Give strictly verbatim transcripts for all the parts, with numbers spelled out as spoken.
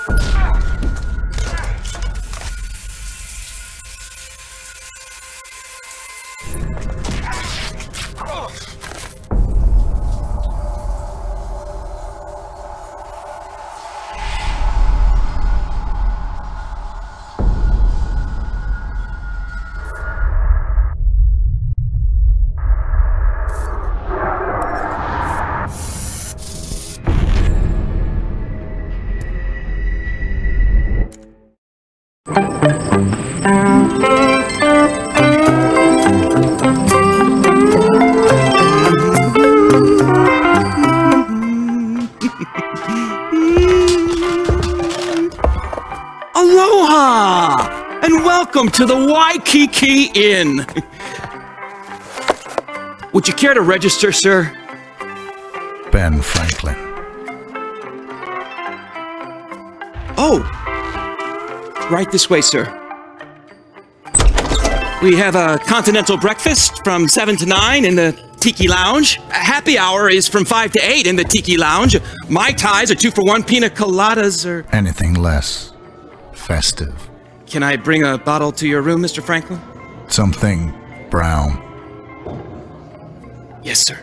Aloha! And welcome to the Waikiki Inn. Would you care to register, sir? Ben Franklin. Oh! Right this way, sir. We have a continental breakfast from seven to nine in the Tiki Lounge. A happy hour is from five to eight in the Tiki Lounge. Mai Tais are two for one, pina coladas or... Anything less festive. Can I bring a bottle to your room, Mister Franklin? Something brown. Yes, sir.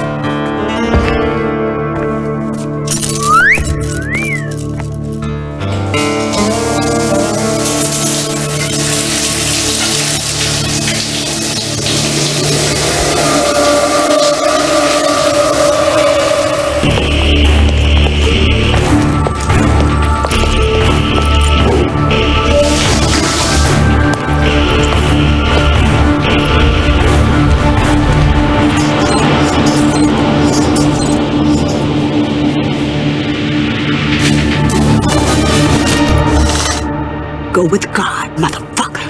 Go with God, motherfucker.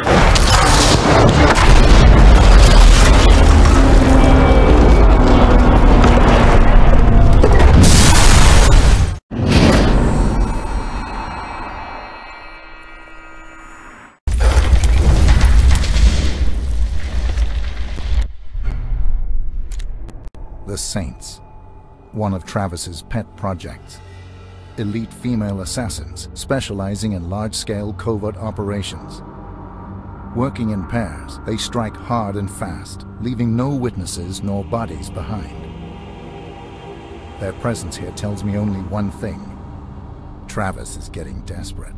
The Saints, one of Travis's pet projects. Elite female assassins specializing in large-scale covert operations. Working in pairs, they strike hard and fast, leaving no witnesses nor bodies behind. Their presence here tells me only one thing. Travis is getting desperate.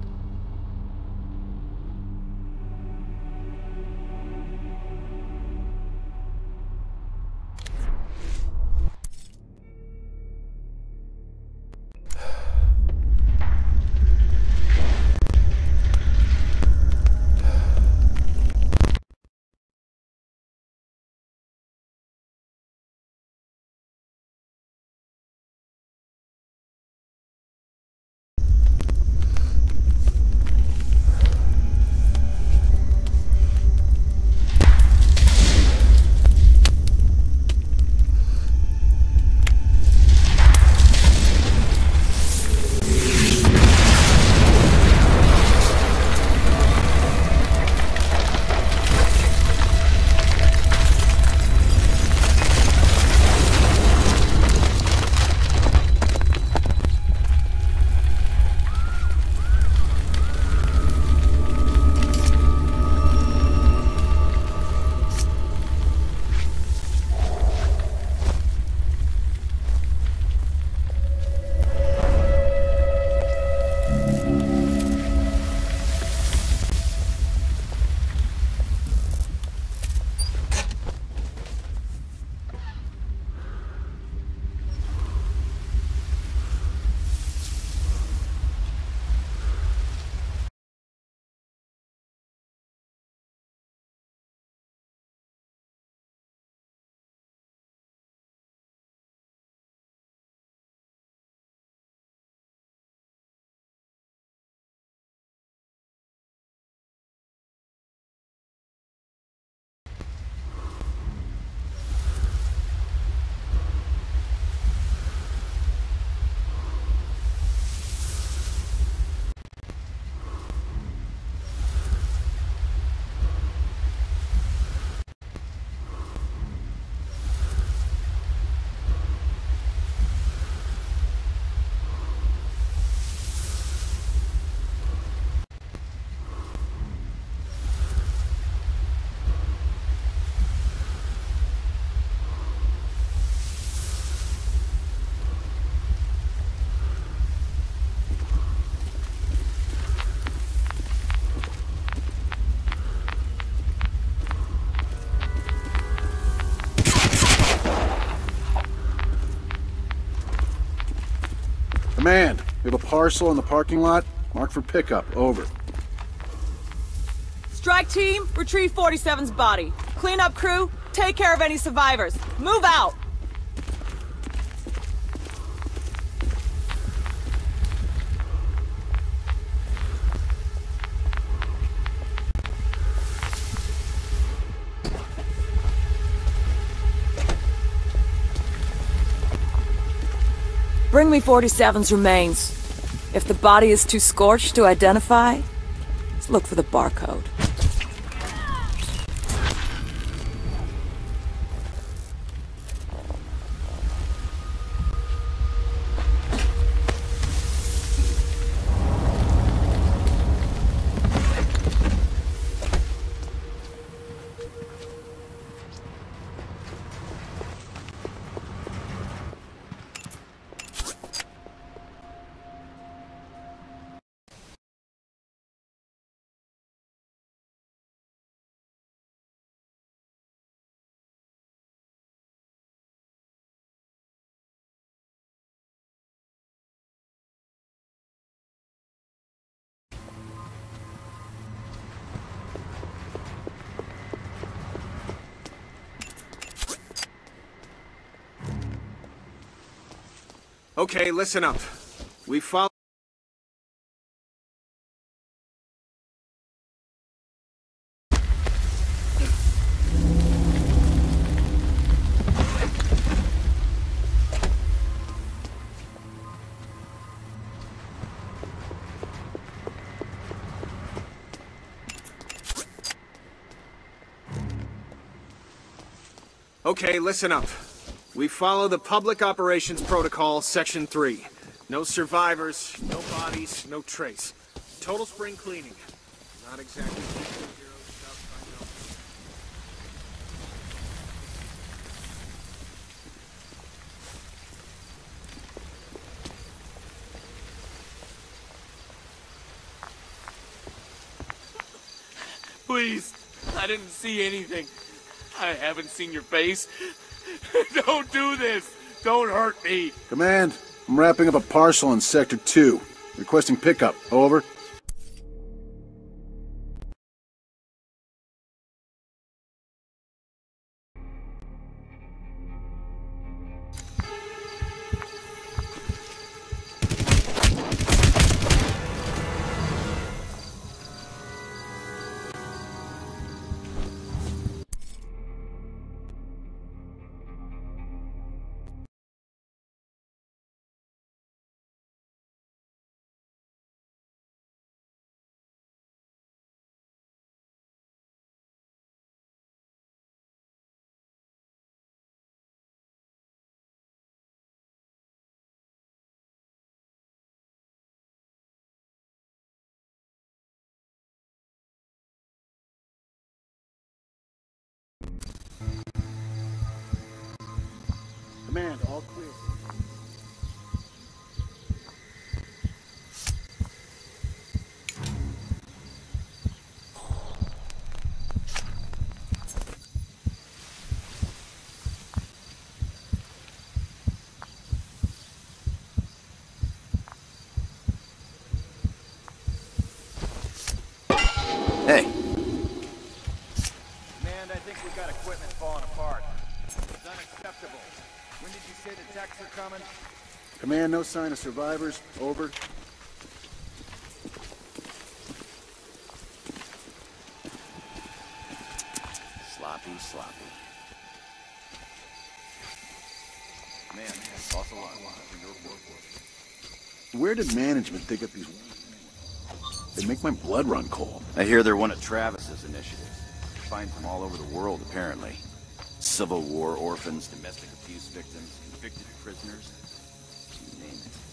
Command, we have a parcel in the parking lot. Marked for pickup. Over. Strike team, retrieve forty-seven's body. Clean up crew, take care of any survivors. Move out! Bring me forty-seven's remains. If the body is too scorched to identify, let's look for the barcode. Okay, listen up. We follow... Okay, listen up. We follow the Public Operations Protocol, Section three. No survivors, no bodies, no trace. Total spring cleaning. Not exactly superhero stuff, I know. Please, I didn't see anything. I haven't seen your face. Don't do this! Don't hurt me! Command, I'm wrapping up a parcel in Sector two. Requesting pickup. Over. Command, all clear. Hey. Command, I think we got equipment falling apart. It's unacceptable. When did you say the techs are coming? Command, no sign of survivors. Over. Sloppy, sloppy. Man, toss a lot for your work. Where did management dig up these... They make my blood run cold. I hear they're one of Travis's initiatives. Find from all over the world, apparently. Civil War orphans, domestic abuse victims, convicted prisoners. You name it.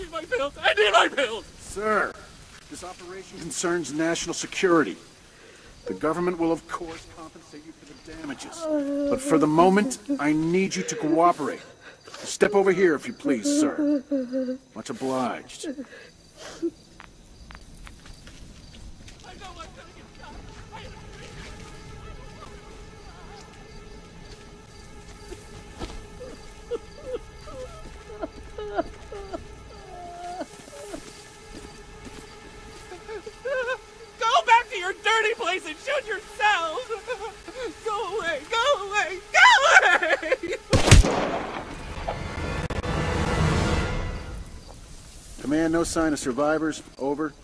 need my pills! I need my pills! Sir, this operation concerns national security. The government will, of course, compensate you for the damages. But for the moment, I need you to cooperate. Step over here, if you please, sir. Much obliged. I know I'm gonna get shot! I am Go back to your dirty place and shoot yourselves! Go away! Go away! Go away! Command, no sign of survivors. Over.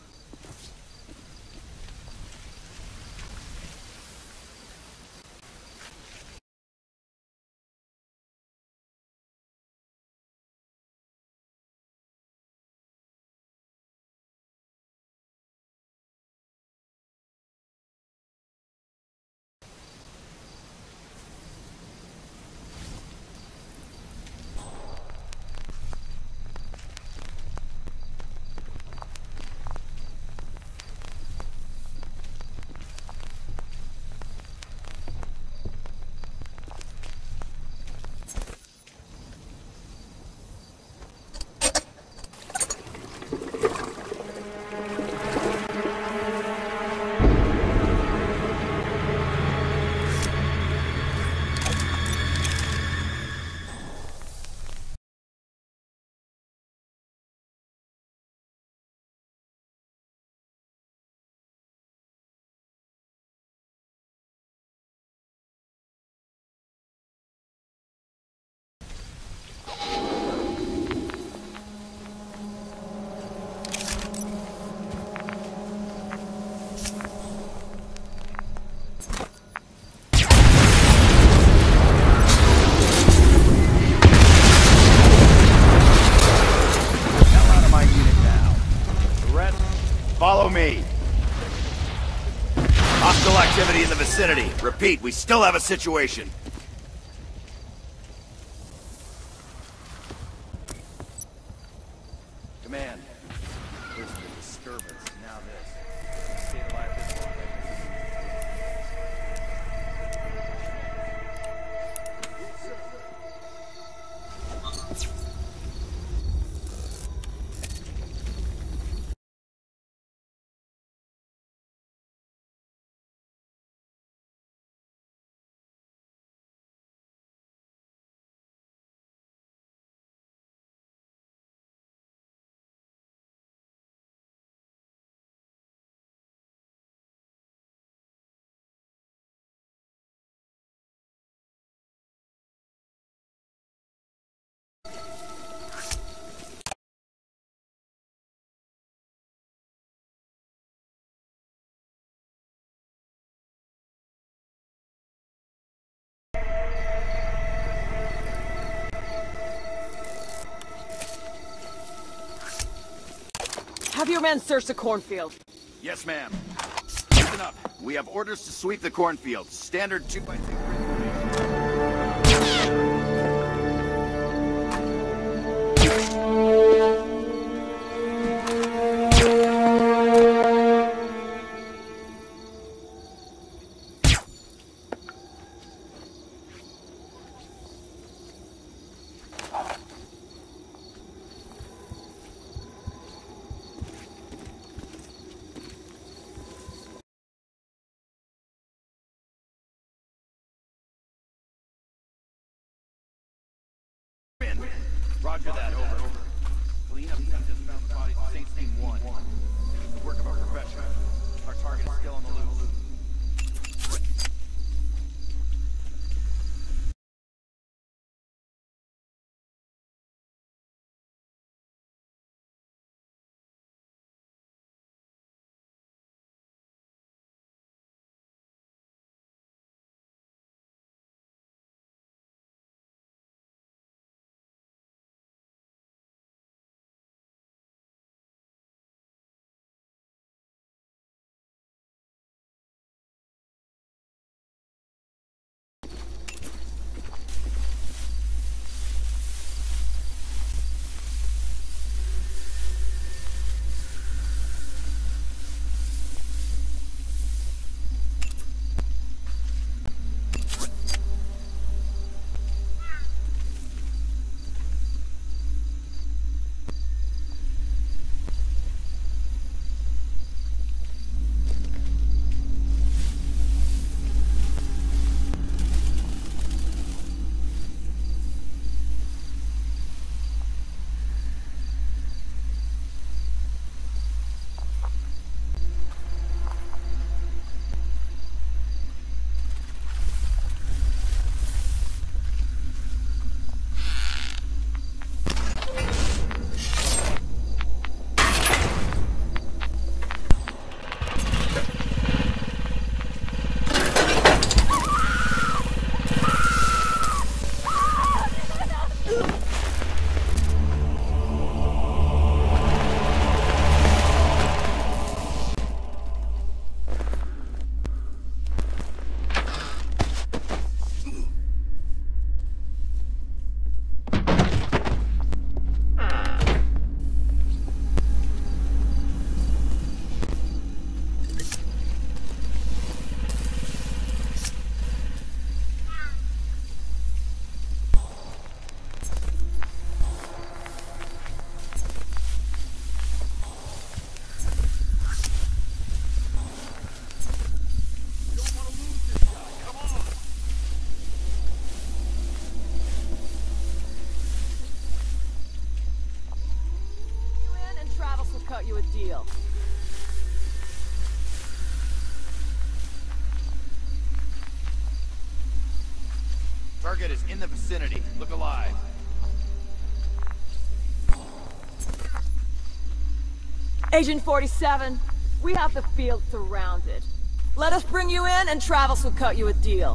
Follow me. Hostile activity in the vicinity. Repeat, we still have a situation. Command. First the disturbance, now this. Stay alive this long. Have your men search the cornfield. Yes, ma'am. Listen up. We have orders to sweep the cornfield. Standard two by two. Roger that, over. Clean up team just found the bodies of Saints Team one. It's the work of our professional. Our target is still on the loose. Target is in the vicinity. Look alive. Agent forty-seven, we have the field surrounded. Let us bring you in and Travis will cut you a deal.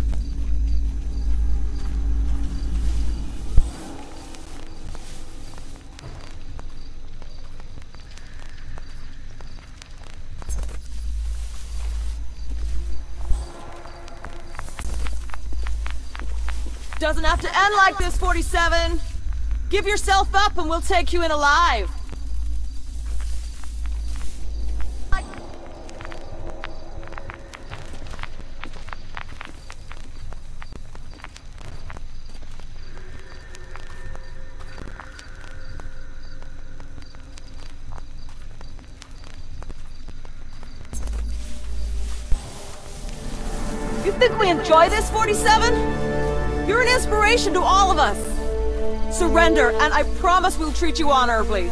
Doesn't have to end like this, forty-seven. Give yourself up and we'll take you in alive. You think we enjoy this, forty-seven? You're an inspiration to all of us. Surrender, and I promise we'll treat you honorably.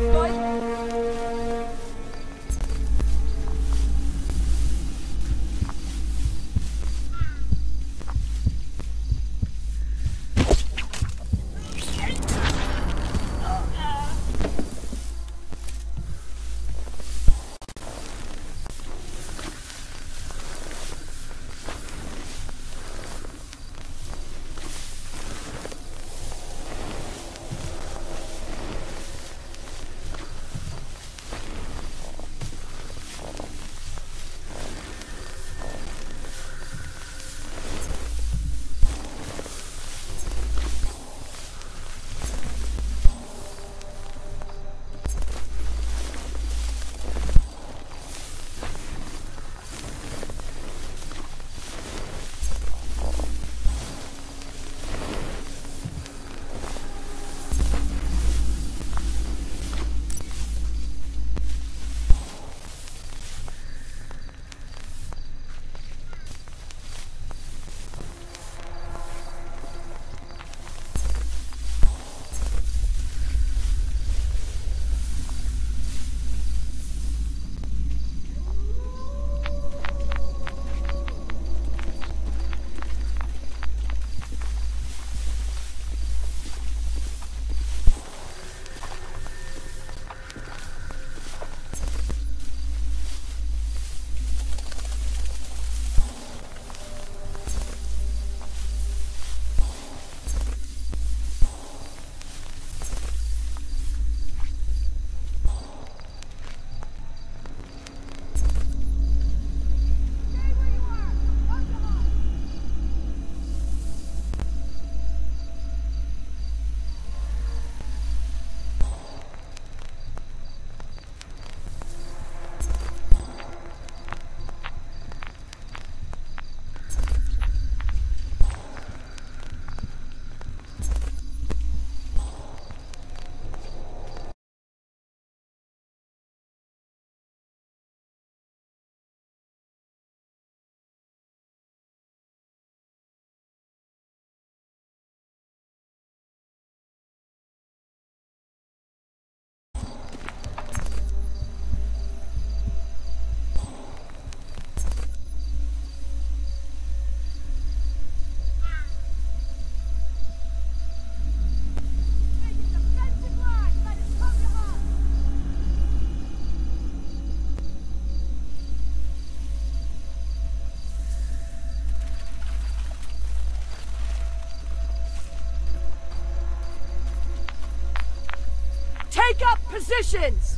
Take up positions!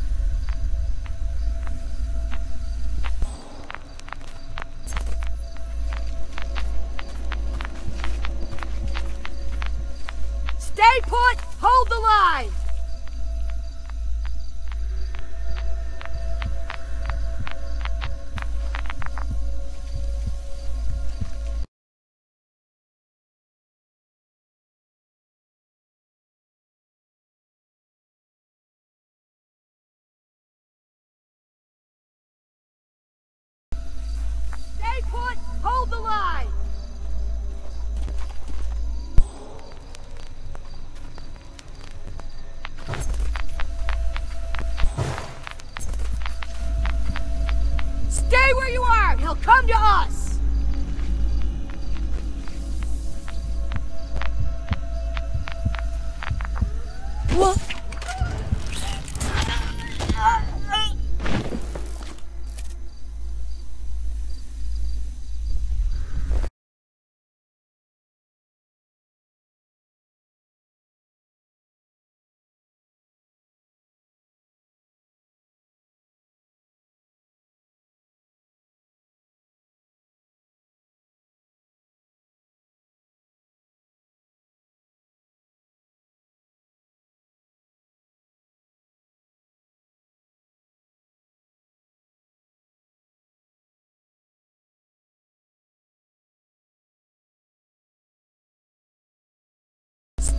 Stay put! Hold the line! Put, hold the line! Stay where you are! He'll come to us!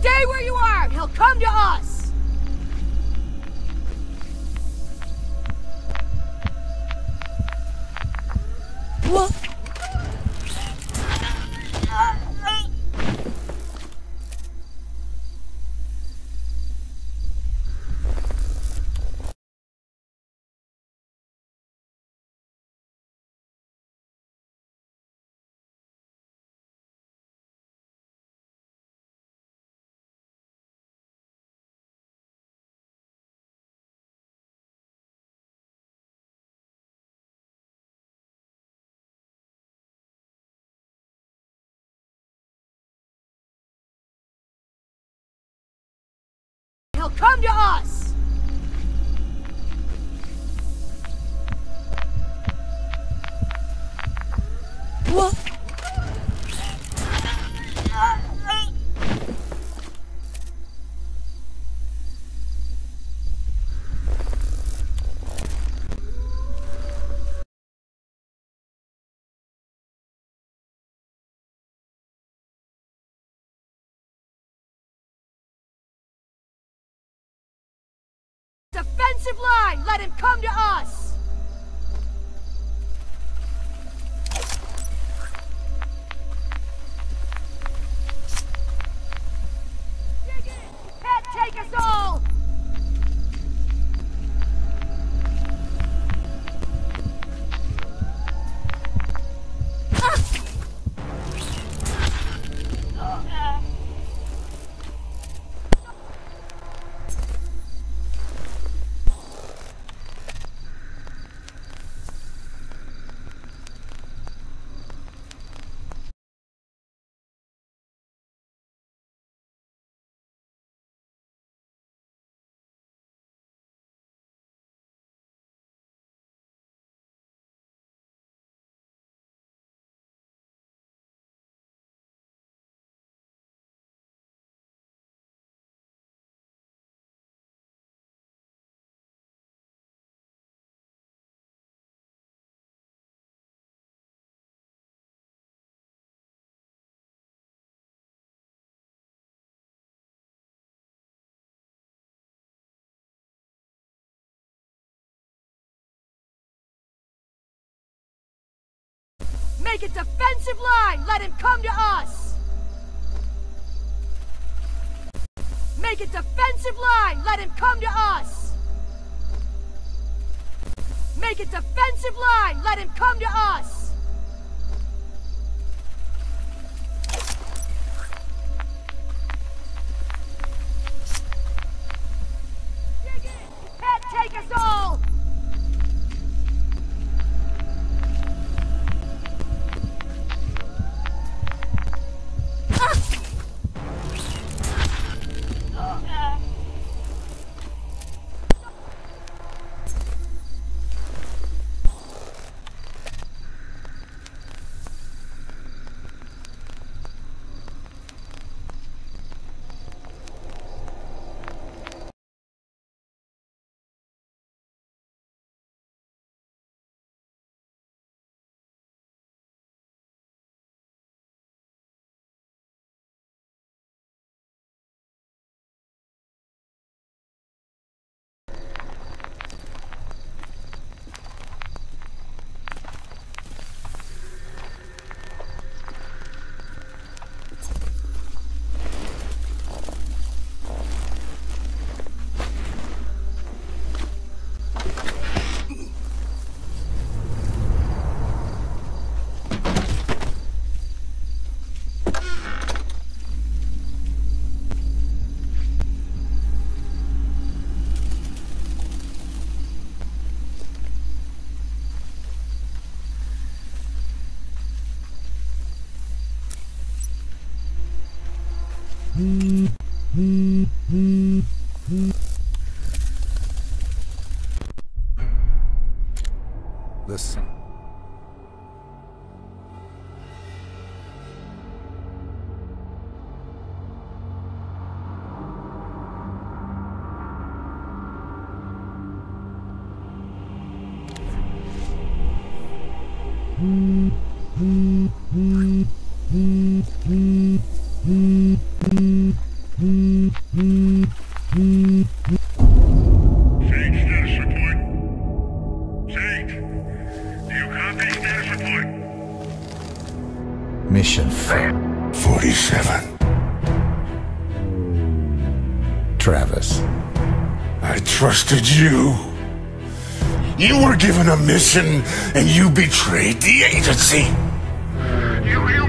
Stay where you are! He'll come to us! What? He'll come to us! What? Defensive line! Let him come to us! Dig in! He can't take us all! Make it defensive line! Let him come to us! Make it defensive line! Let him come to us! Make it defensive line! Let him come to us! Dig in! He can't take us all! The sun. Mm-hmm. Mission failed. forty-seven. Travis. I trusted you. You were given a mission, and you betrayed the agency. You, you